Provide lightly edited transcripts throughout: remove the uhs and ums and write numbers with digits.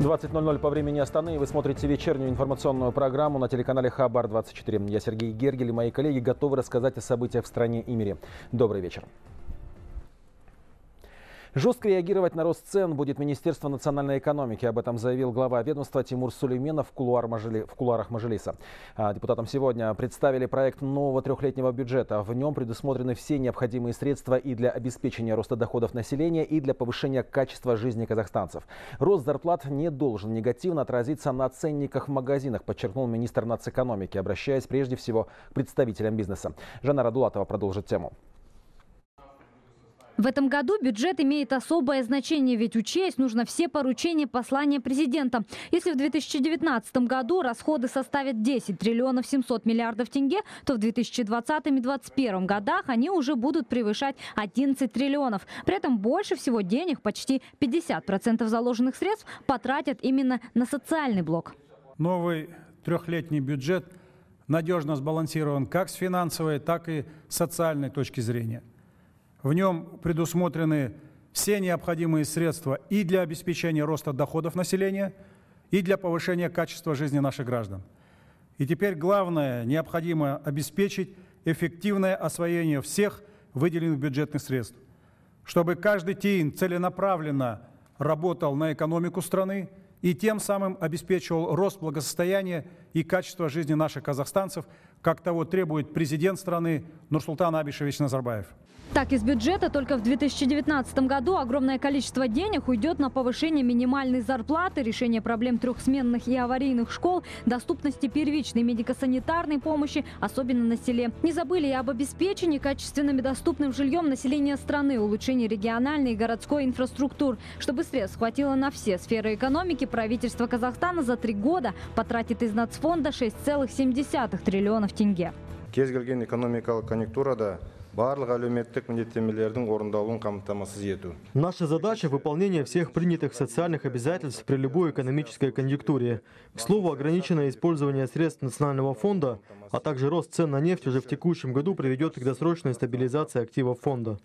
20:00 по времени Астаны. Вы смотрите вечернюю информационную программу на телеканале Хабар-24. Я Сергей Гергель и мои коллеги готовы рассказать о событиях в стране и мире. Добрый вечер. Жестко реагировать на рост цен будет Министерство национальной экономики. Об этом заявил глава ведомства Тимур Сулейменов в кулуарах Мажилиса. Депутатам сегодня представили проект нового трехлетнего бюджета. В нем предусмотрены все необходимые средства и для обеспечения роста доходов населения, и для повышения качества жизни казахстанцев. Рост зарплат не должен негативно отразиться на ценниках в магазинах, подчеркнул министр нацэкономики, обращаясь прежде всего к представителям бизнеса. Жанара Дулатова продолжит тему. В этом году бюджет имеет особое значение, ведь учесть нужно все поручения послания президента. Если в 2019 году расходы составят 10 триллионов 700 миллиардов тенге, то в 2020 и 2021 годах они уже будут превышать 11 триллионов. При этом больше всего денег, почти 50% заложенных средств, потратят именно на социальный блок. Новый трехлетний бюджет надежно сбалансирован как с финансовой, так и с социальной точки зрения. В нем предусмотрены все необходимые средства и для обеспечения роста доходов населения, и для повышения качества жизни наших граждан. И теперь главное, необходимо обеспечить эффективное освоение всех выделенных бюджетных средств, чтобы каждый тин целенаправленно работал на экономику страны и тем самым обеспечивал рост благосостояния и качества жизни наших казахстанцев, как того требует президент страны Нурсултан Абишевич Назарбаев. Так, из бюджета только в 2019 году огромное количество денег уйдет на повышение минимальной зарплаты, решение проблем трехсменных и аварийных школ, доступности первичной медико-санитарной помощи, особенно на селе. Не забыли и об обеспечении качественным и доступным жильем населения страны, улучшении региональной и городской инфраструктур. Чтобы средств хватило на все сферы экономики, правительство Казахстана за 3 года потратит из нацфонда 6,7 триллионов тенге. Кез келген экономикалық конъюнктурада барлық әлеуметтік міндеттемелердің орындалуын қамтамасыз ету. Наша задача – выполнение всех принятых социальных обязательств при любой экономической конъюнктуре. К слову, ограниченное использование средств Национального фонда, а также рост цен на нефть уже в текущем году приведет к досрочной стабилизации активов фонда.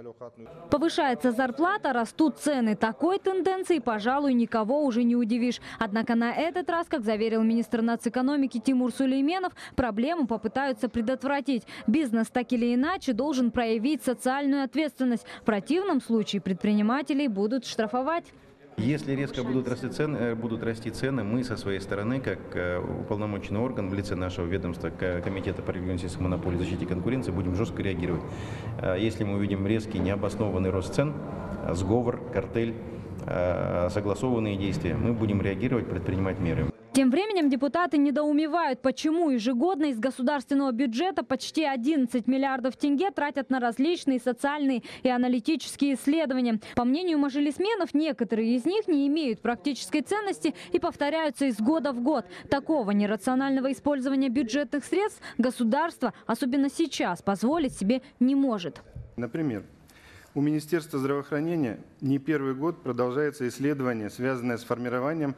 Повышается зарплата, растут цены. Такой тенденцией, пожалуй, никого уже не удивишь. Однако на этот раз, как заверил министр нацэкономики Тимур Сулейменов, проблему попытаются предотвратить. Бизнес так или иначе должен проявить социальную ответственность. В противном случае предпринимателей будут штрафовать. Если резко будут расти цены, мы со своей стороны, как уполномоченный орган в лице нашего ведомства, Комитета по регулированию сельских монополий и защите конкуренции, будем жестко реагировать. Если мы увидим резкий, необоснованный рост цен, сговор, картель, согласованные действия, мы будем реагировать, предпринимать меры. Тем временем депутаты недоумевают, почему ежегодно из государственного бюджета почти 11 миллиардов тенге тратят на различные социальные и аналитические исследования. По мнению мажилисменов, некоторые из них не имеют практической ценности и повторяются из года в год. Такого нерационального использования бюджетных средств государство, особенно сейчас, позволить себе не может. Например, у Министерства здравоохранения не первый год продолжается исследование, связанное с формированием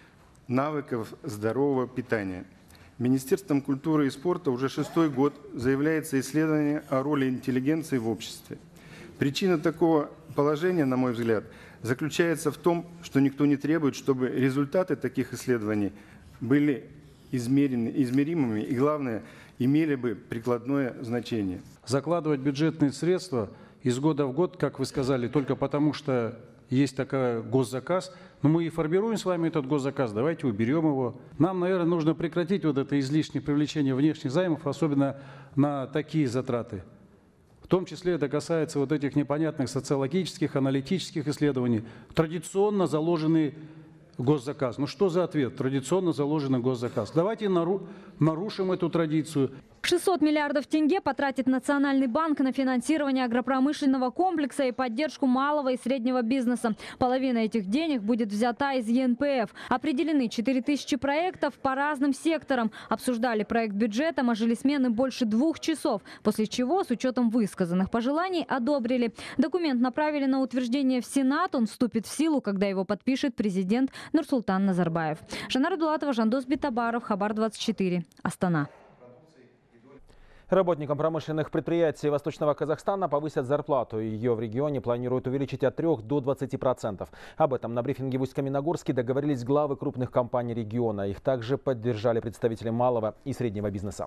навыков здорового питания. Министерством культуры и спорта уже 6-й год заявляется исследование о роли интеллигенции в обществе. Причина такого положения, на мой взгляд, заключается в том, что никто не требует, чтобы результаты таких исследований были измеримыми и, главное, имели бы прикладное значение. Закладывать бюджетные средства из года в год, как вы сказали, только потому что есть такой госзаказ, но мы и формируем с вами этот госзаказ, давайте уберем его. Нам, наверное, нужно прекратить вот это излишнее привлечение внешних займов, особенно на такие затраты. В том числе это касается вот этих непонятных социологических, аналитических исследований, традиционно заложенный госзаказ. Ну что за ответ? Традиционно заложенный госзаказ. Давайте нарушим эту традицию. 600 миллиардов тенге потратит Национальный банк на финансирование агропромышленного комплекса и поддержку малого и среднего бизнеса. Половина этих денег будет взята из ЕНПФ. Определены 4000 проектов по разным секторам. Обсуждали проект бюджета мажилисмены больше 2 часов, после чего, с учетом высказанных пожеланий, одобрили. Документ направили на утверждение в Сенат. Он вступит в силу, когда его подпишет президент Нурсултан Назарбаев. Жанара Дулатова, Жандос Битабаров, Хабар-24, Астана. Работникам промышленных предприятий Восточного Казахстана повысят зарплату. Ее в регионе планируют увеличить от 3 до 20%. Об этом на брифинге в Усть-Каменогорске договорились главы крупных компаний региона. Их также поддержали представители малого и среднего бизнеса.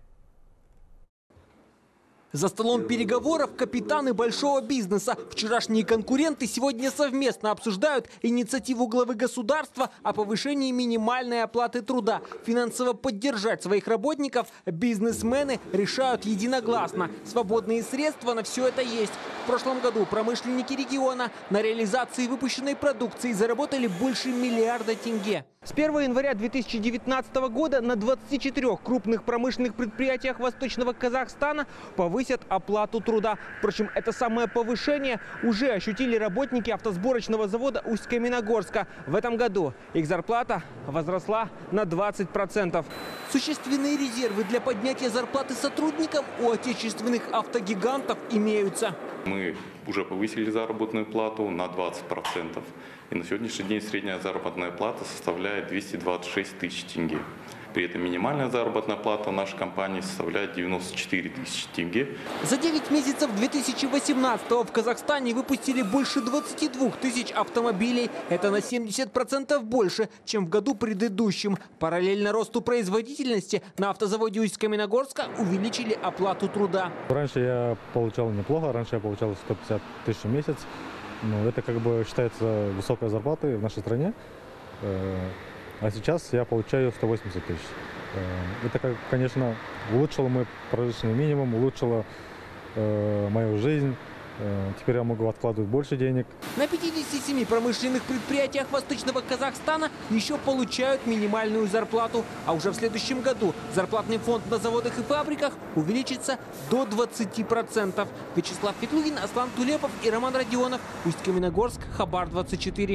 За столом переговоров капитаны большого бизнеса. Вчерашние конкуренты сегодня совместно обсуждают инициативу главы государства о повышении минимальной оплаты труда. Финансово поддержать своих работников бизнесмены решают единогласно. Свободные средства на все это есть. В прошлом году промышленники региона на реализации выпущенной продукции заработали больше миллиарда тенге. С 1 января 2019 года на 24 крупных промышленных предприятиях Восточного Казахстана повысят оплату труда. Впрочем, это самое повышение уже ощутили работники автосборочного завода Усть-Каменогорска. В этом году их зарплата возросла на 20%. Существенные резервы для поднятия зарплаты сотрудникам у отечественных автогигантов имеются. Мы уже повысили заработную плату на 20%. И на сегодняшний день средняя заработная плата составляет 226 тысяч тенге. При этом минимальная заработная плата в нашей компании составляет 94 тысячи тенге. За 9 месяцев 2018-го в Казахстане выпустили больше 22 тысяч автомобилей. Это на 70% больше, чем в году предыдущем. Параллельно росту производительности на автозаводе Усть-Каменогорска увеличили оплату труда. Раньше я получал неплохо, раньше я получал 150 тысяч в месяц. Ну, это как бы считается высокой зарплатой в нашей стране. А сейчас я получаю 180 тысяч. Это, конечно, улучшило мой прожиточный минимум, улучшило мою жизнь. Теперь я могу откладывать больше денег. На 57 промышленных предприятиях Восточного Казахстана еще получают минимальную зарплату. А уже в следующем году зарплатный фонд на заводах и фабриках увеличится до 20%. Вячеслав Фетлугин, Аслан Тулепов и Роман Родионов. Усть-Каменогорск, Хабар 24.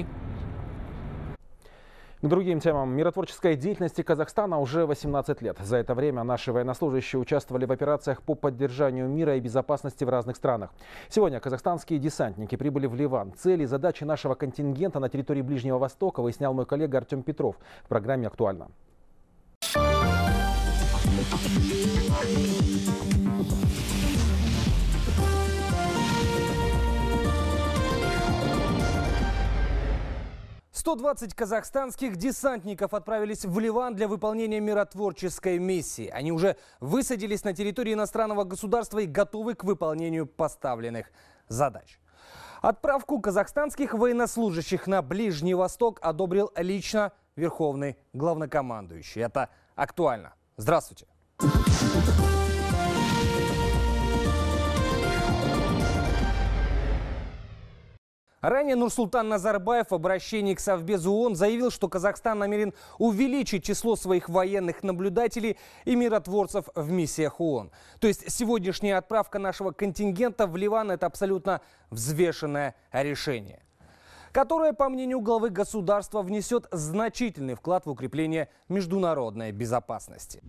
К другим темам. Миротворческой деятельности Казахстана уже 18 лет. За это время наши военнослужащие участвовали в операциях по поддержанию мира и безопасности в разных странах. Сегодня казахстанские десантники прибыли в Ливан. Цели и задачи нашего контингента на территории Ближнего Востока выяснял мой коллега Артем Петров в программе «Актуально». «120 казахстанских десантников отправились в Ливан для выполнения миротворческой миссии. Они уже высадились на территории иностранного государства и готовы к выполнению поставленных задач. Отправку казахстанских военнослужащих на Ближний Восток одобрил лично Верховный главнокомандующий. Это «Актуально». Здравствуйте. Ранее Нурсултан Назарбаев в обращении к Совбезу ООН заявил, что Казахстан намерен увеличить число своих военных наблюдателей и миротворцев в миссиях ООН. То есть сегодняшняя отправка нашего контингента в Ливан – это абсолютно взвешенное решение, которое, по мнению главы государства, внесет значительный вклад в укрепление международной безопасности.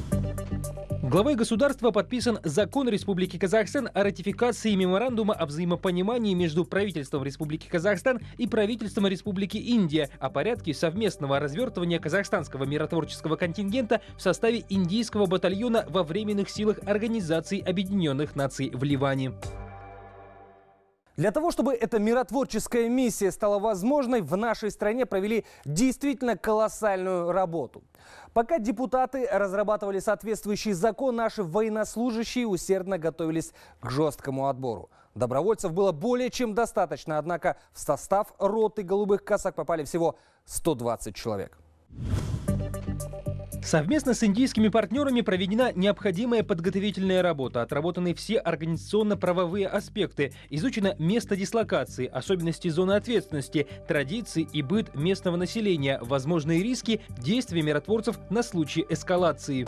Главой государства подписан закон Республики Казахстан о ратификации меморандума о взаимопонимании между правительством Республики Казахстан и правительством Республики Индия о порядке совместного развертывания казахстанского миротворческого контингента в составе индийского батальона во временных силах Организации Объединенных Наций в Ливане. Для того, чтобы эта миротворческая миссия стала возможной, в нашей стране провели действительно колоссальную работу. Пока депутаты разрабатывали соответствующий закон, наши военнослужащие усердно готовились к жесткому отбору. Добровольцев было более чем достаточно, однако в состав роты голубых касак попали всего 120 человек. Совместно с индийскими партнерами проведена необходимая подготовительная работа. Отработаны все организационно-правовые аспекты. Изучено место дислокации, особенности зоны ответственности, традиции и быт местного населения, возможные риски действия миротворцев на случай эскалации.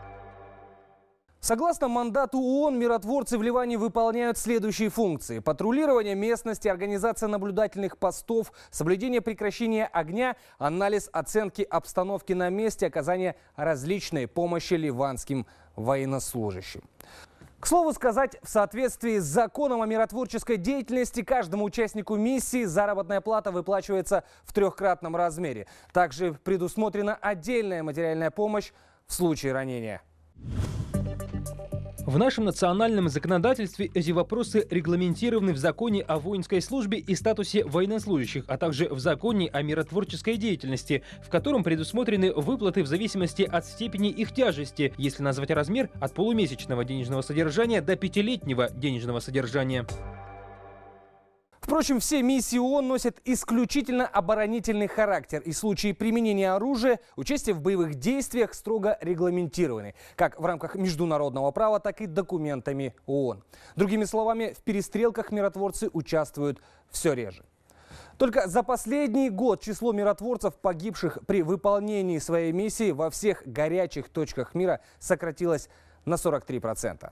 Согласно мандату ООН, миротворцы в Ливане выполняют следующие функции: патрулирование местности, организация наблюдательных постов, соблюдение прекращения огня, анализ оценки обстановки на месте, оказание различной помощи ливанским военнослужащим. К слову сказать, в соответствии с законом о миротворческой деятельности каждому участнику миссии заработная плата выплачивается в 3-кратном размере. Также предусмотрена отдельная материальная помощь в случае ранения. В нашем национальном законодательстве эти вопросы регламентированы в законе о воинской службе и статусе военнослужащих, а также в законе о миротворческой деятельности, в котором предусмотрены выплаты в зависимости от степени их тяжести, если назвать размер от полумесячного денежного содержания до 5-летнего денежного содержания. Впрочем, все миссии ООН носят исключительно оборонительный характер, и случаи применения оружия, участие в боевых действиях строго регламентированы, как в рамках международного права, так и документами ООН. Другими словами, в перестрелках миротворцы участвуют все реже. Только за последний год число миротворцев, погибших при выполнении своей миссии во всех горячих точках мира, сократилось на 43%.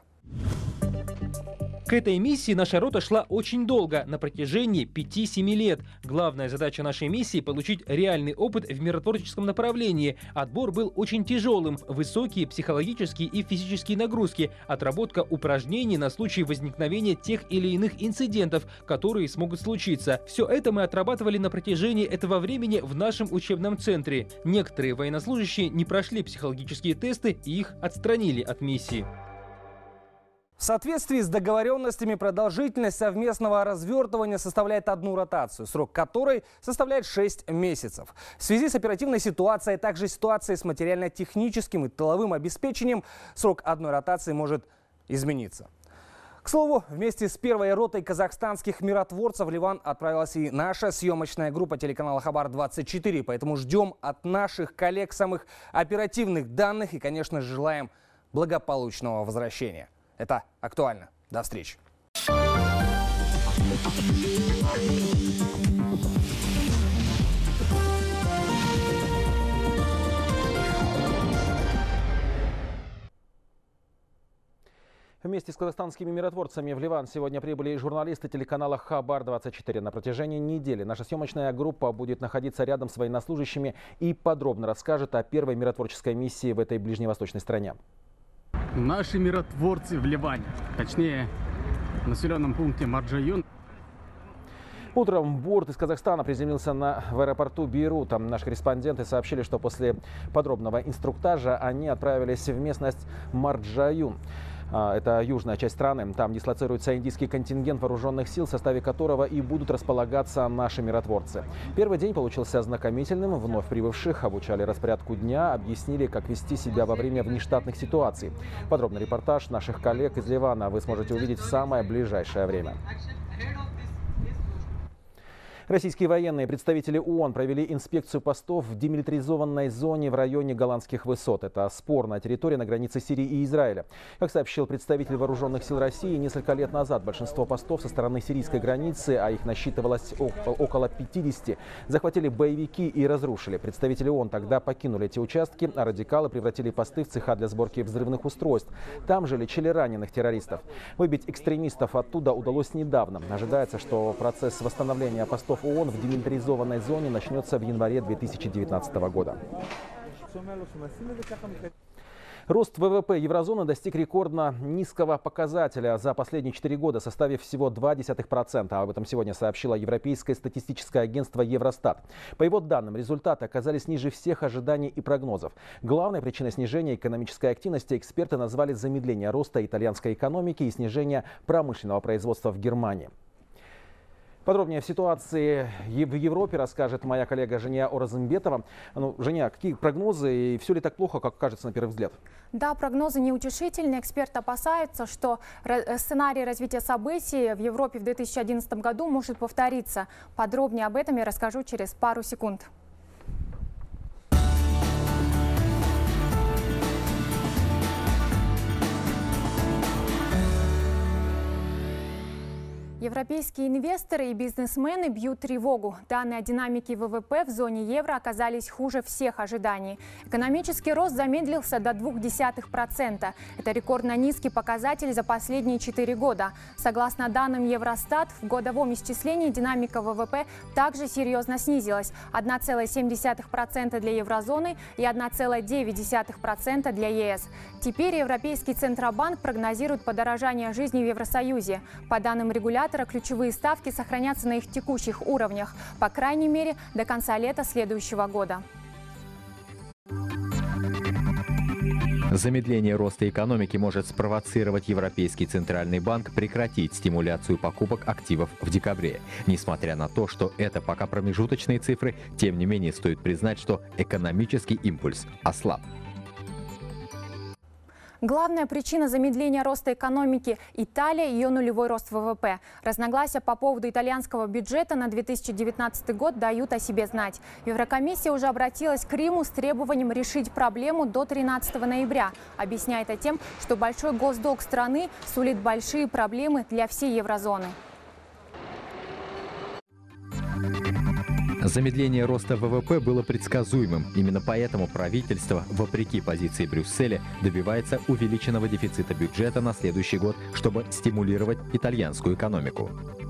К этой миссии наша рота шла очень долго, на протяжении 5-7 лет. Главная задача нашей миссии – получить реальный опыт в миротворческом направлении. Отбор был очень тяжелым, высокие психологические и физические нагрузки, отработка упражнений на случай возникновения тех или иных инцидентов, которые смогут случиться. Все это мы отрабатывали на протяжении этого времени в нашем учебном центре. Некоторые военнослужащие не прошли психологические тесты и их отстранили от миссии. В соответствии с договоренностями продолжительность совместного развертывания составляет 1 ротацию, срок которой составляет 6 месяцев. В связи с оперативной ситуацией, а также ситуацией с материально-техническим и тыловым обеспечением, срок 1 ротации может измениться. К слову, вместе с первой ротой казахстанских миротворцев в Ливан отправилась и наша съемочная группа телеканала Хабар-24. Поэтому ждем от наших коллег самых оперативных данных и, конечно, желаем благополучного возвращения. Это актуально. До встречи. Вместе с казахстанскими миротворцами в Ливан сегодня прибыли и журналисты телеканала Хабар-24. На протяжении недели наша съемочная группа будет находиться рядом с военнослужащими и подробно расскажет о первой миротворческой миссии в этой ближневосточной стране. Наши миротворцы в Ливане, точнее, в населенном пункте Марджаюн. Утром борт из Казахстана приземлился в аэропорту Бейрута. Наши корреспонденты сообщили, что после подробного инструктажа они отправились в местность Марджаюн. Это южная часть страны. Там дислоцируется индийский контингент вооруженных сил, в составе которого и будут располагаться наши миротворцы. Первый день получился ознакомительным. Вновь прибывших обучали распорядку дня, объяснили, как вести себя во время внештатных ситуаций. Подробный репортаж наших коллег из Ливана вы сможете увидеть в самое ближайшее время. Российские военные представители ООН провели инспекцию постов в демилитаризованной зоне в районе Голландских высот. Это спорная территория на границе Сирии и Израиля. Как сообщил представитель вооруженных сил России, несколько лет назад большинство постов со стороны сирийской границы, а их насчитывалось около 50, захватили боевики и разрушили. Представители ООН тогда покинули эти участки, а радикалы превратили посты в цеха для сборки взрывных устройств. Там же лечили раненых террористов. Выбить экстремистов оттуда удалось недавно. Ожидается, что процесс восстановления постов ООН в демилитаризованной зоне начнется в январе 2019 года. Рост ВВП еврозоны достиг рекордно низкого показателя за последние 4 года, составив всего 0,2%. Об этом сегодня сообщило Европейское статистическое агентство Евростат. По его данным, результаты оказались ниже всех ожиданий и прогнозов. Главной причиной снижения экономической активности эксперты назвали замедление роста итальянской экономики и снижение промышленного производства в Германии. Подробнее в ситуации в Европе расскажет моя коллега Жения Оразымбетова. Женя, какие прогнозы и все ли так плохо, как кажется на первый взгляд? Да, прогнозы неутешительные. Эксперты опасаются, что сценарий развития событий в Европе в 2011 году может повториться. Подробнее об этом я расскажу через пару секунд. Европейские инвесторы и бизнесмены бьют тревогу. Данные о динамике ВВП в зоне евро оказались хуже всех ожиданий. Экономический рост замедлился до 0,2%. Это рекордно низкий показатель за последние 4 года. Согласно данным Евростат, в годовом исчислении динамика ВВП также серьезно снизилась. 1,7% для еврозоны и 1,9% для ЕС. Теперь Европейский Центробанк прогнозирует подорожание жизни в Евросоюзе. По данным регулятора, ключевые ставки сохранятся на их текущих уровнях, по крайней мере, до конца лета следующего года. Замедление роста экономики может спровоцировать Европейский центральный банк прекратить стимуляцию покупок активов в декабре. Несмотря на то, что это пока промежуточные цифры, тем не менее стоит признать, что экономический импульс ослаб. Главная причина замедления роста экономики – Италия и ее нулевой рост ВВП. Разногласия по поводу итальянского бюджета на 2019 год дают о себе знать. Еврокомиссия уже обратилась к Риму с требованием решить проблему до 13 ноября. Объясняя это тем, что большой госдолг страны сулит большие проблемы для всей еврозоны. Замедление роста ВВП было предсказуемым. Именно поэтому правительство, вопреки позиции Брюсселя, добивается увеличенного дефицита бюджета на следующий год, чтобы стимулировать итальянскую экономику.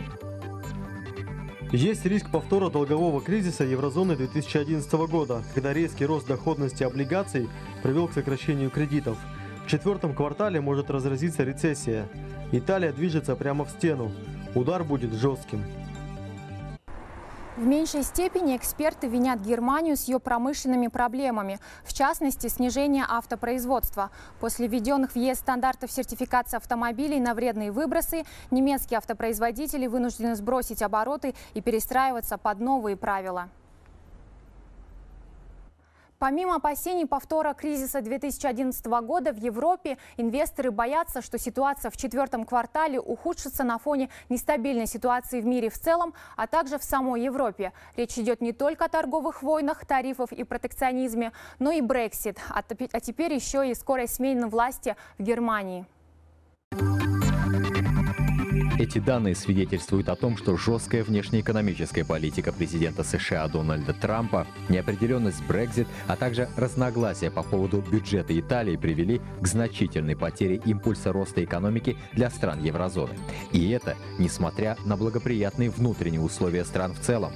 Есть риск повтора долгового кризиса еврозоны 2011 года, когда резкий рост доходности облигаций привел к сокращению кредитов. В четвертом квартале может разразиться рецессия. Италия движется прямо в стену. Удар будет жестким. В меньшей степени эксперты винят Германию с ее промышленными проблемами, в частности, снижение автопроизводства. После введенных в ЕС стандартов сертификации автомобилей на вредные выбросы, немецкие автопроизводители вынуждены сбросить обороты и перестраиваться под новые правила. Помимо опасений повтора кризиса 2011 года в Европе, инвесторы боятся, что ситуация в четвертом квартале ухудшится на фоне нестабильной ситуации в мире в целом, а также в самой Европе. Речь идет не только о торговых войнах, тарифах и протекционизме, но и Brexit, а теперь еще и скорой смене власти в Германии. Эти данные свидетельствуют о том, что жесткая внешнеэкономическая политика президента США Дональда Трампа, неопределенность Brexit, а также разногласия по поводу бюджета Италии привели к значительной потере импульса роста экономики для стран еврозоны. И это несмотря на благоприятные внутренние условия стран в целом.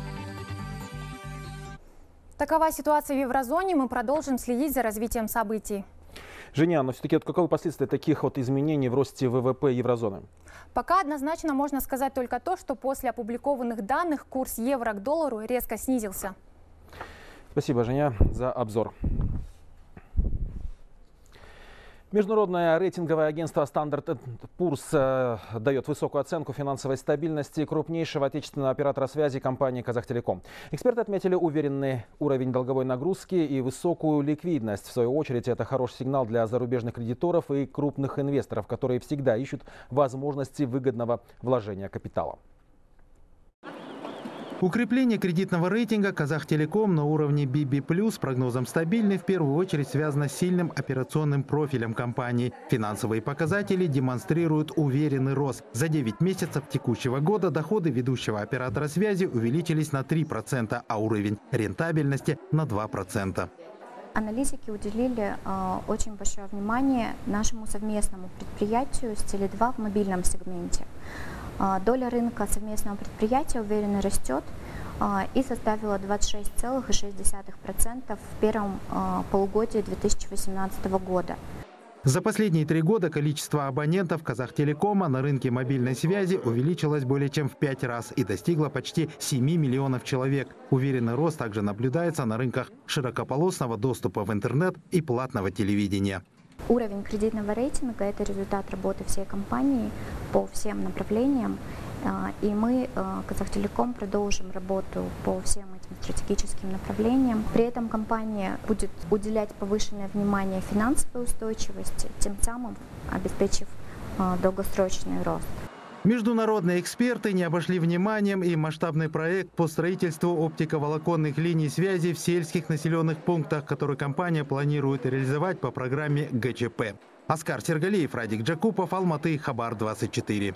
Такова ситуация в еврозоне. Мы продолжим следить за развитием событий. Женя, но все-таки каковы последствия таких вот изменений в росте ВВП еврозоны? Пока однозначно можно сказать только то, что после опубликованных данных курс евро к доллару резко снизился. Спасибо, Женя, за обзор. Международное рейтинговое агентство Standard & Poor's дает высокую оценку финансовой стабильности крупнейшего отечественного оператора связи компании «Казахтелеком». Эксперты отметили уверенный уровень долговой нагрузки и высокую ликвидность. В свою очередь, это хороший сигнал для зарубежных кредиторов и крупных инвесторов, которые всегда ищут возможности выгодного вложения капитала. Укрепление кредитного рейтинга «Казахтелеком» на уровне BB+, с прогнозом стабильный, в первую очередь связано с сильным операционным профилем компании. Финансовые показатели демонстрируют уверенный рост. За 9 месяцев текущего года доходы ведущего оператора связи увеличились на 3%, а уровень рентабельности на 2%. Аналитики уделили очень большое внимание нашему совместному предприятию с Теле2 в мобильном сегменте. Доля рынка совместного предприятия уверенно растет и составила 26,6% в первом полугодии 2018 года. За последние 3 года количество абонентов Казахтелекома на рынке мобильной связи увеличилось более чем в 5 раз и достигло почти 7 миллионов человек. Уверенный рост также наблюдается на рынках широкополосного доступа в интернет и платного телевидения. Уровень кредитного рейтинга – это результат работы всей компании по всем направлениям. И мы, Казахтелеком, продолжим работу по всем этим стратегическим направлениям. При этом компания будет уделять повышенное внимание финансовой устойчивости, тем самым обеспечив долгосрочный рост. Международные эксперты не обошли вниманием и масштабный проект по строительству оптиковолоконных линий связи в сельских населенных пунктах, который компания планирует реализовать по программе ГЧП. Оскар Сергалиев, Радик Джакупов, Алматы, Хабар 24.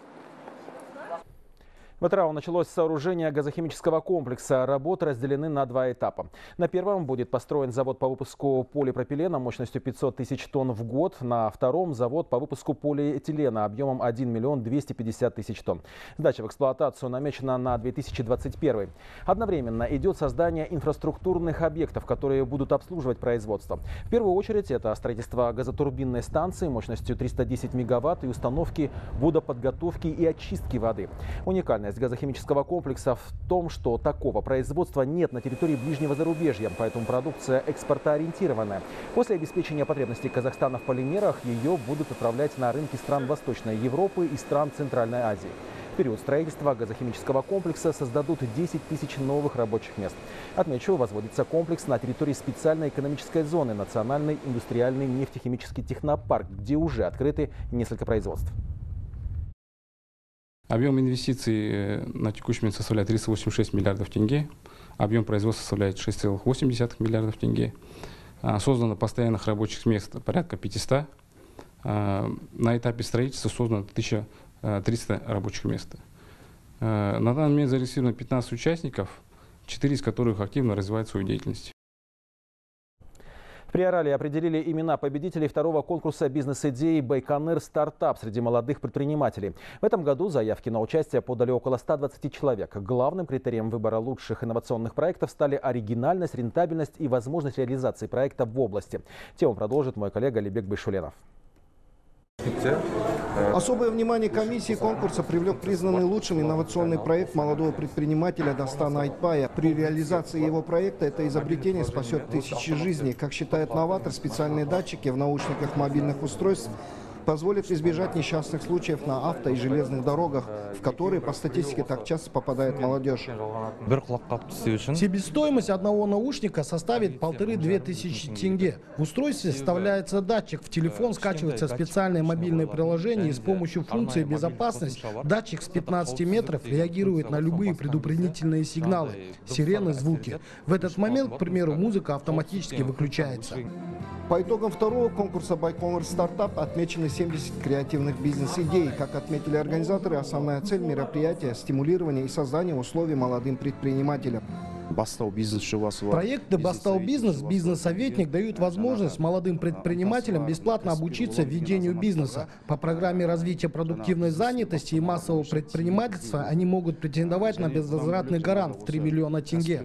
В Атырау началось сооружение газохимического комплекса. Работы разделены на 2 этапа. На первом будет построен завод по выпуску полипропилена мощностью 500 тысяч тонн в год. На втором завод по выпуску полиэтилена объемом 1 миллион 250 тысяч тонн. Сдача в эксплуатацию намечена на 2021. Одновременно идет создание инфраструктурных объектов, которые будут обслуживать производство. В первую очередь это строительство газотурбинной станции мощностью 310 мегаватт и установки водоподготовки и очистки воды. Уникальное Уникальность газохимического комплекса в том, что такого производства нет на территории ближнего зарубежья, поэтому продукция экспортоориентированная. После обеспечения потребностей Казахстана в полимерах ее будут отправлять на рынки стран Восточной Европы и стран Центральной Азии. В период строительства газохимического комплекса создадут 10 тысяч новых рабочих мест. Отмечу, возводится комплекс на территории специальной экономической зоны Национальный индустриальный нефтехимический технопарк, где уже открыты несколько производств. Объем инвестиций на текущий момент составляет 386 миллиардов тенге. Объем производства составляет 6,8 миллиардов тенге. Создано постоянных рабочих мест порядка 500. На этапе строительства создано 1300 рабочих мест. На данный момент зарегистрировано 15 участников, 4 из которых активно развивают свою деятельность. В Приорале определили имена победителей второго конкурса бизнес-идеи «Байконур Стартап» среди молодых предпринимателей. В этом году заявки на участие подали около 120 человек. Главным критерием выбора лучших инновационных проектов стали оригинальность, рентабельность и возможность реализации проекта в области. Тему продолжит мой коллега Алибек Байшуленов. Особое внимание комиссии конкурса привлек признанный лучшим инновационный проект молодого предпринимателя Достана Айтбая. При реализации его проекта это изобретение спасет тысячи жизней. Как считает новатор, специальные датчики в наушниках мобильных устройств позволят избежать несчастных случаев на авто и железных дорогах, в которые по статистике так часто попадает молодежь. Себестоимость одного наушника составит 1500-2000 тенге. В устройстве вставляется датчик, в телефон скачивается специальное мобильное приложение и с помощью функции «Безопасность» датчик с 15 метров реагирует на любые предупредительные сигналы, сирены, звуки. В этот момент, к примеру, музыка автоматически выключается. По итогам второго конкурса «Байконур Стартап» отмечены 70 креативных бизнес-идей. Как отметили организаторы, основная цель мероприятия – стимулирование и создание условий молодым предпринимателям. Проекты «Бастау Бизнес», «Бизнес-советник» дают возможность молодым предпринимателям бесплатно обучиться ведению бизнеса. По программе развития продуктивной занятости и массового предпринимательства они могут претендовать на безвозвратный грант в 3 миллиона тенге.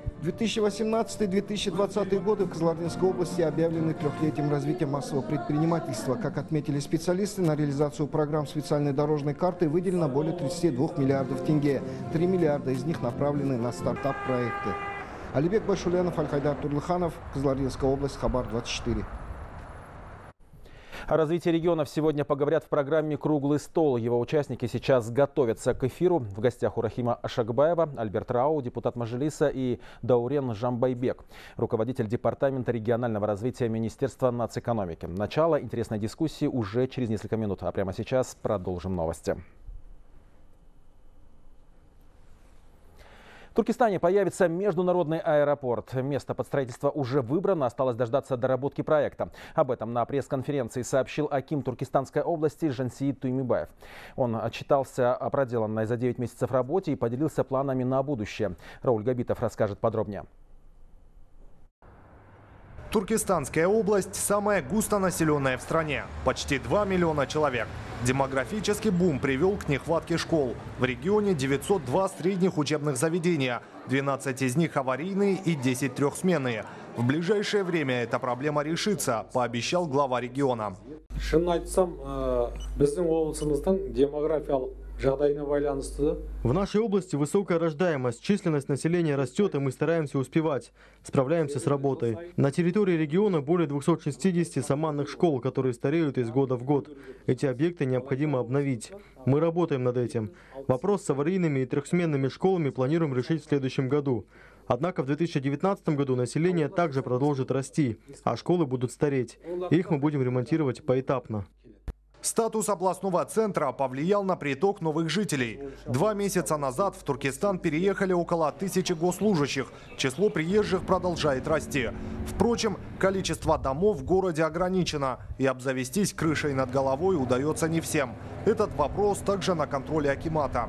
2018-2020 годы в Кызылординской области объявлены трехлетием развития массового предпринимательства. Как отметили специалисты, на реализацию программ специальной дорожной карты выделено более 32 миллиардов тенге. 3 миллиарда из них направлены на стартап-проекты. Алибек Байшуленов, Аль-Хайдар Турлыханов, Кызылординская область, Хабар 24. О развитии регионов сегодня поговорят в программе «Круглый стол». Его участники сейчас готовятся к эфиру. В гостях у Рахима Ашакбаева, Альберт Рау, депутат Мажилиса, и Даурен Жамбайбек, руководитель департамента регионального развития Министерства нацэкономики. Начало интересной дискуссии уже через несколько минут. А прямо сейчас продолжим новости. В Туркестане появится международный аэропорт. Место под строительство уже выбрано, осталось дождаться доработки проекта. Об этом на пресс-конференции сообщил аким Туркестанской области Жансиит Туймибаев. Он отчитался о проделанной за 9 месяцев работе и поделился планами на будущее. Рауль Габитов расскажет подробнее. Туркестанская область – самая густонаселенная в стране. Почти 2 миллиона человек. Демографический бум привел к нехватке школ. В регионе 902 средних учебных заведения. 12 из них аварийные и 10 трехсменные. В ближайшее время эта проблема решится, пообещал глава региона. В нашей области высокая рождаемость, численность населения растет, и мы стараемся успевать. Справляемся с работой. На территории региона более 260 саманных школ, которые стареют из года в год. Эти объекты необходимо обновить. Мы работаем над этим. Вопрос с аварийными и трехсменными школами планируем решить в следующем году. Однако в 2019 году население также продолжит расти, а школы будут стареть. Их мы будем ремонтировать поэтапно. Статус областного центра повлиял на приток новых жителей. 2 месяца назад в Туркестан переехали около 1000 госслужащих. Число приезжих продолжает расти. Впрочем, количество домов в городе ограничено, и обзавестись крышей над головой удается не всем. Этот вопрос также на контроле акимата.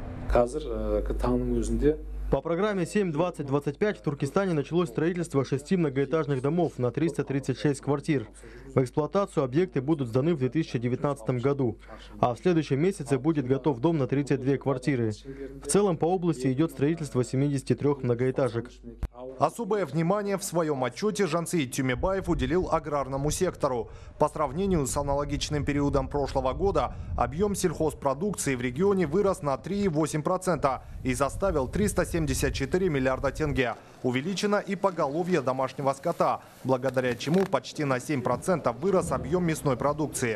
По программе 7-20-25 в Туркестане началось строительство 6 многоэтажных домов на 336 квартир. В эксплуатацию объекты будут сданы в 2019 году, а в следующем месяце будет готов дом на 32 квартиры. В целом по области идет строительство 73 многоэтажек. Особое внимание в своем отчете Жансейд Тюмебаев уделил аграрному сектору. По сравнению с аналогичным периодом прошлого года объем сельхозпродукции в регионе вырос на 3,8% и составил 374 миллиарда тенге. Увеличено и поголовье домашнего скота, благодаря чему почти на 7% вырос объем мясной продукции.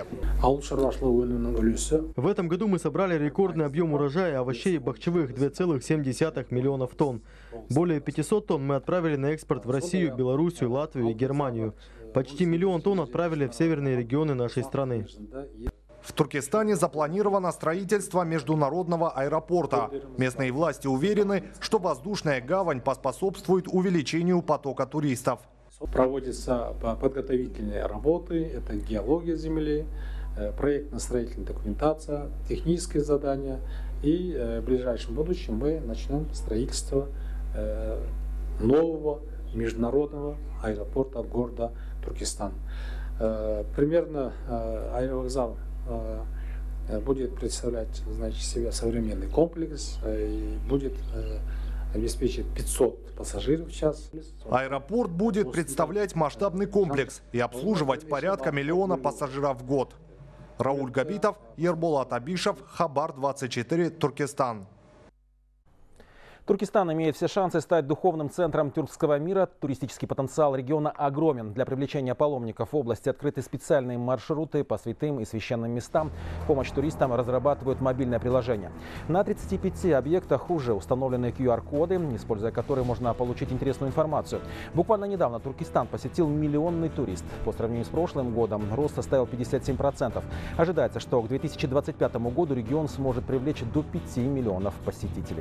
В этом году мы собрали рекордный объем урожая овощей и бахчевых – 2,7 миллионов тонн. Более 500 тонн мы отправили на экспорт в Россию, Белоруссию, Латвию и Германию. Почти 1 миллион тонн отправили в северные регионы нашей страны. В Туркестане запланировано строительство международного аэропорта. Местные власти уверены, что воздушная гавань поспособствует увеличению потока туристов. Проводятся подготовительные работы, это геология земли, проектно-строительная документация, технические задания. И в ближайшем будущем мы начнем строительство нового международного аэропорта города Туркестан. Примерно аэровокзал будет представлять, значит, себя современный комплекс и будет обеспечить 500 пассажиров в час. Аэропорт будет представлять масштабный комплекс и обслуживать порядка 1 миллиона пассажиров в год. Рауль Габитов, Ерболат Абишев, Хабар 24, Туркестан. Туркестан имеет все шансы стать духовным центром тюркского мира. Туристический потенциал региона огромен. Для привлечения паломников в области открыты специальные маршруты по святым и священным местам. В помощь туристам разрабатывают мобильное приложение. На 35 объектах уже установлены QR-коды, используя которые можно получить интересную информацию. Буквально недавно Туркестан посетил миллионный турист. По сравнению с прошлым годом рост составил 57%. Ожидается, что к 2025 году регион сможет привлечь до 5 миллионов посетителей.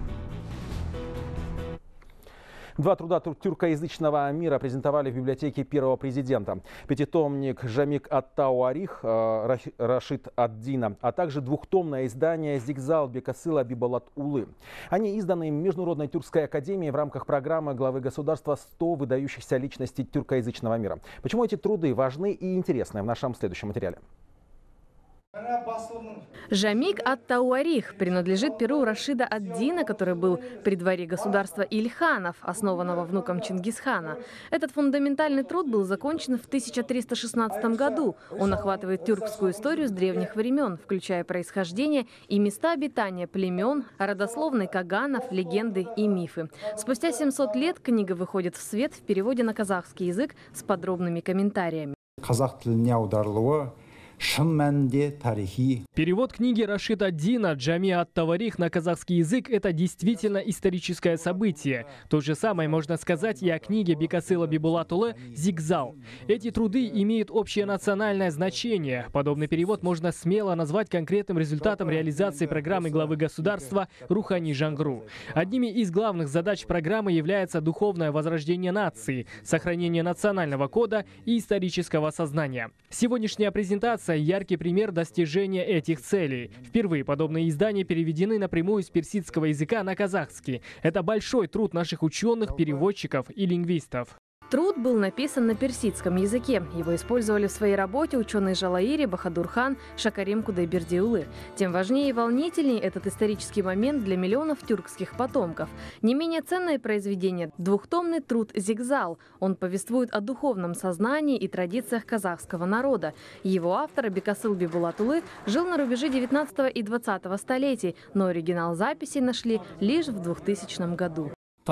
2 труда тюркоязычного мира презентовали в библиотеке первого президента. Пятитомник Жамик ат-Тауарих Рашид ад-Дина, а также двухтомное издание Зигзал Бекасыла Биболат-Улы. Они изданы Международной тюркской академией в рамках программы главы государства «100 выдающихся личностей тюркоязычного мира». Почему эти труды важны и интересны, в нашем следующем материале. Жамик ат-Тауарих принадлежит перу Рашида ад-Дина, который был при дворе государства Ильханов, основанного внуком Чингисхана. Этот фундаментальный труд был закончен в 1316 году. Он охватывает тюркскую историю с древних времен, включая происхождение и места обитания племен, родословной каганов, легенды и мифы. Спустя 700 лет книга выходит в свет в переводе на казахский язык с подробными комментариями. Перевод книги Рашид ад-Дина «Джами ат-Таварих» на казахский язык – это действительно историческое событие. То же самое можно сказать и о книге Бекасыла Биболат-Улы «Зигзал». Эти труды имеют общее национальное значение. Подобный перевод можно смело назвать конкретным результатом реализации программы главы государства Рухани Жаңгыру. Одними из главных задач программы является духовное возрождение нации, сохранение национального кода и исторического сознания. Сегодняшняя презентация – яркий пример достижения этих целей. Впервые подобные издания переведены напрямую с персидского языка на казахский. Это большой труд наших ученых, переводчиков и лингвистов. Труд был написан на персидском языке. Его использовали в своей работе ученые Жалаири, Бахадурхан, Шакарим Кудайбердиулы. Тем важнее и волнительнее этот исторический момент для миллионов тюркских потомков. Не менее ценное произведение – двухтомный труд «Зигзал». Он повествует о духовном сознании и традициях казахского народа. Его автор Бекасыл Биболат-Улы жил на рубеже 19 и 20 столетий, но оригинал записей нашли лишь в 2000 году.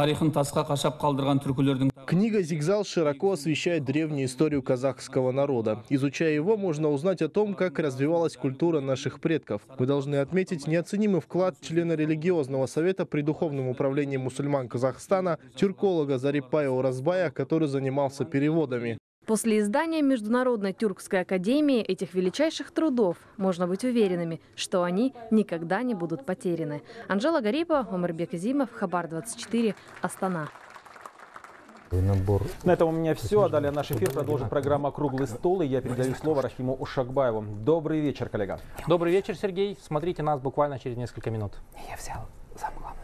Книга «Зигзал» широко освещает древнюю историю казахского народа. Изучая его, можно узнать о том, как развивалась культура наших предков. Мы должны отметить неоценимый вклад члена религиозного совета при духовном управлении мусульман Казахстана, тюрколога Зарипая Уразбая, который занимался переводами. После издания Международной тюркской академии этих величайших трудов можно быть уверенными, что они никогда не будут потеряны. Анжела Гарипова, Омарбек Изимов, Хабар 24, Астана. На этом у меня все. А далее наш эфир продолжит программа «Круглый стол». И я передаю слово Рахиму Ушакбаеву. Добрый вечер, коллега. Добрый вечер, Сергей. Смотрите нас буквально через несколько минут. Я взял самое главное.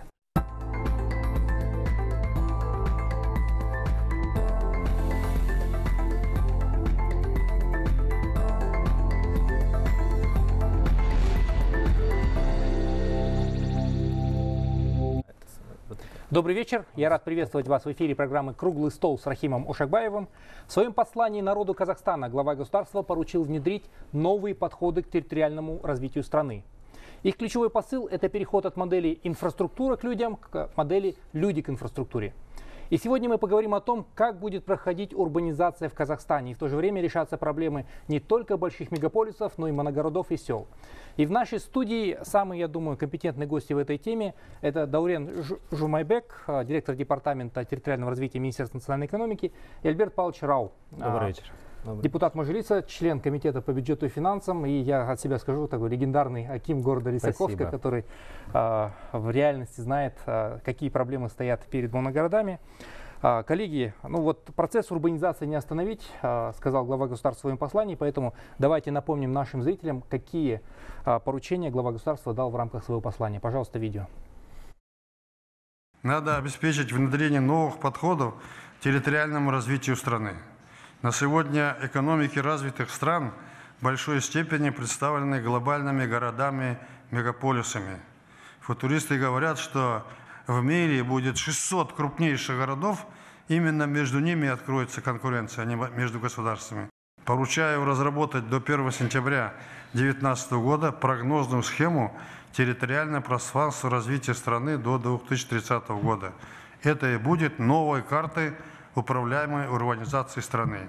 Добрый вечер. Я рад приветствовать вас в эфире программы «Круглый стол» с Рахимом Ушакбаевым. В своем послании народу Казахстана глава государства поручил внедрить новые подходы к территориальному развитию страны. Их ключевой посыл – это переход от модели инфраструктура к людям к модели люди к инфраструктуре. И сегодня мы поговорим о том, как будет проходить урбанизация в Казахстане и в то же время решаться проблемы не только больших мегаполисов, но и моногородов и сел. И в нашей студии самые, я думаю, компетентные гости в этой теме – это Даурен Жумайбек, директор департамента территориального развития Министерства национальной экономики, и Альберт Павлович Рау. Добрый вечер. Депутат Мажилиса, член комитета по бюджету и финансам, и я от себя скажу, такой легендарный аким города Лисаковска, который в реальности знает, какие проблемы стоят перед моногородами. Коллеги, ну вот процесс урбанизации не остановить, сказал глава государства в своем послании, поэтому давайте напомним нашим зрителям, какие поручения глава государства дал в рамках своего послания. Пожалуйста, видео. Надо обеспечить внедрение новых подходов к территориальному развитию страны. На сегодня экономики развитых стран в большой степени представлены глобальными городами, мегаполисами. Футуристы говорят, что в мире будет 600 крупнейших городов, именно между ними откроется конкуренция, а не между государствами. Поручаю разработать до 1 сентября 2019 года прогнозную схему территориального пространства развития страны до 2030 года. Это и будет новой картой управляемой урбанизации страны.